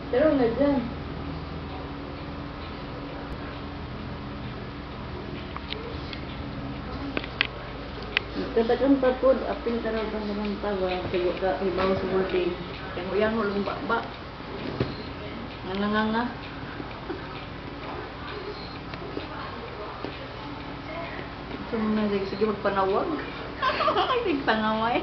Pero na dyan. Katakan pa po, apil ka raw bang naman pa ba? Tigo ka, ibaw sa multi. Kaya uyang mo lumba ba? Nga. So, sige magpanawag. Sige pangaway.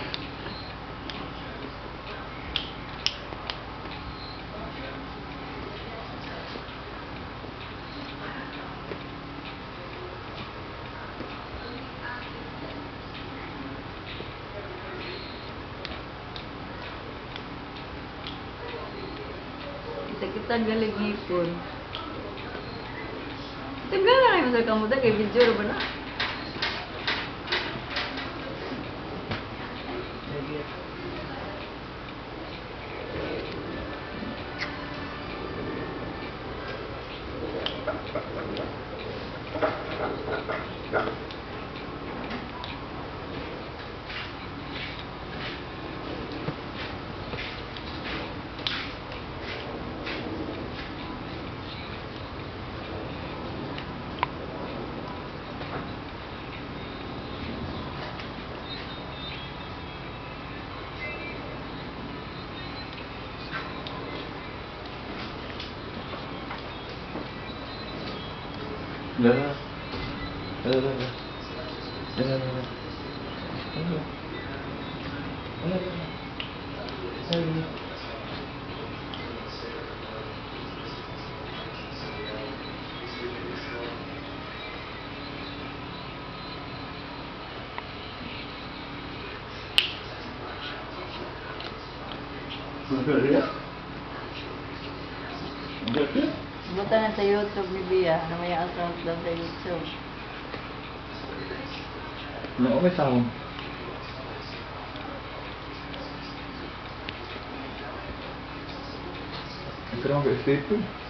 Kita galing ngipon. Tinggal lang yung sa kamuta kay video ba na? Dah. Buta na sa YouTube ni Bia, na may account daw sa YouTube. No, may sound. Ito lang ang state